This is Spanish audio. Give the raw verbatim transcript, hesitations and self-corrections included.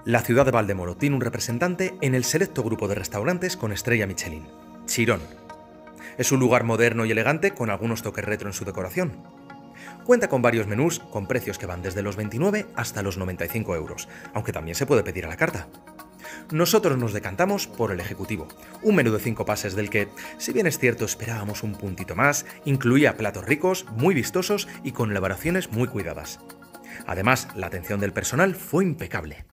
La ciudad de Valdemoro tiene un representante en el selecto grupo de restaurantes con estrella Michelin, Chirón. Es un lugar moderno y elegante con algunos toques retro en su decoración. Cuenta con varios menús con precios que van desde los veintinueve hasta los noventa y cinco euros, aunque también se puede pedir a la carta. Nosotros nos decantamos por el ejecutivo, un menú de cinco pases del que, si bien es cierto esperábamos un puntito más, incluía platos ricos, muy vistosos y con elaboraciones muy cuidadas. Además, la atención del personal fue impecable.